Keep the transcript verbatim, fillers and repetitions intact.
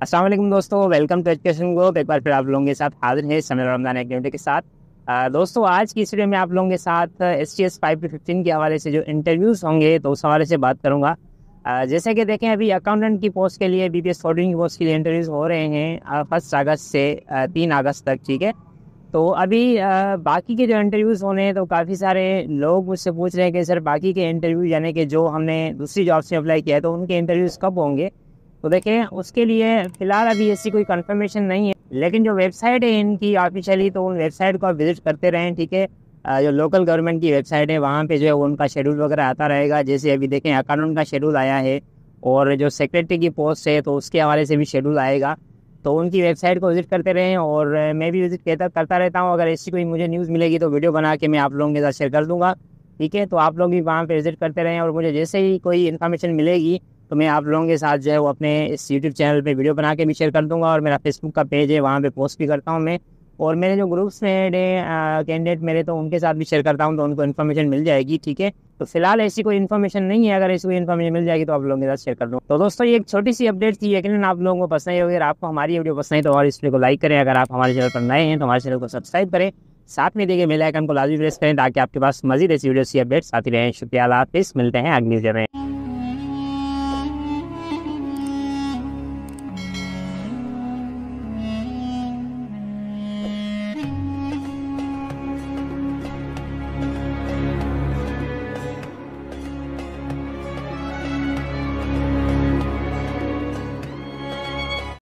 अस्सलाम वालेकुम दोस्तों, वेलकम टू एजुकेशन ग्रुप। एक बार फिर आप लोगों के साथ हाजिर है समय रमजान एक्टिविटी के साथ। अ, दोस्तों आज की इस वीडियो में आप लोगों के साथ S T S five two fifteen के हवाले से जो इंटरव्यूज़ होंगे तो उस हवाले से बात करूंगा। अ, जैसे कि देखें, अभी अकाउंटेंट की पोस्ट के लिए बी पी एस फोर्टीन की पोस्ट के लिए इंटरव्यूज़ हो रहे हैं फर्स्ट अगस्त से तीन अगस्त तक। ठीक है, तो अभी अ, बाकी के जो इंटरव्यूज़ होने हैं तो काफ़ी सारे लोग मुझसे पूछ रहे हैं कि सर बाकी के इंटरव्यू यानी कि जो हमने दूसरी जॉब से अप्लाई किया है तो उनके इंटरव्यूज़ कब होंगे। तो देखें, उसके लिए फ़िलहाल अभी ऐसी कोई कंफर्मेशन नहीं है, लेकिन जो वेबसाइट है इनकी ऑफिशियली, तो उन वेबसाइट को आप विज़िट करते रहें। ठीक है, अ, जो लोकल गवर्नमेंट की वेबसाइट है वहाँ पे जो है उनका शेड्यूल वगैरह आता रहेगा। जैसे अभी देखें अकाउंटेंट का शेड्यूल आया है और जो सेक्रेटरी की पोस्ट है तो उसके हवाले से भी शेड्यूल आएगा। तो उनकी वेबसाइट को विज़िट करते रहें और मैं भी विज़िट करता करता रहता हूँ। अगर ऐसी कोई मुझे न्यूज़ मिलेगी तो वीडियो बना के मैं आप लोगों के साथ शेयर कर दूँगा। ठीक है, तो आप लोग भी वहाँ पे विज़िट करते रहें और मुझे जैसे ही कोई इन्फॉर्मेशन मिलेगी तो मैं आप लोगों के साथ जो है वो अपने इस यूट्यूब चैनल पे वीडियो बना के भी शेयर कर दूंगा। और मेरा फेसबुक का पेज है, वहाँ पे पोस्ट भी करता हूँ मैं। और मेरे जो ग्रुप्स में ऐड है कैंडिडेट मेरे, तो उनके साथ भी शेयर करता हूँ, तो उनको इन्फॉर्मेशन मिल जाएगी। ठीक है, तो फिलहाल ऐसी कोई इन्फॉर्मेशन नहीं है। अगर ऐसी कोई इन्फॉर्मेशन मिल जाएगी तो आप लोगों के साथ शेयर कर दूँ। तो दोस्तों ये एक छोटी सी अपडेट थी, यकीनन आप लोगों को पसंद आई होगी। अगर आपको हमारी वीडियो पसंद है तो और इस वीडियो को लाइक करें। अगर आप हमारे चैनल पर नए हैं तो हमारे चैनल को सब्सक्राइब करें, साथ में देखिए बेल आइकन को लाजमी प्रेस करें ताकि आपके पास मजीद ऐसी वीडियो सी अपडेट्स आती रहें। शुक्रिया, अल्लाह हाफिज़, मिलते हैं अगली वीडियो में।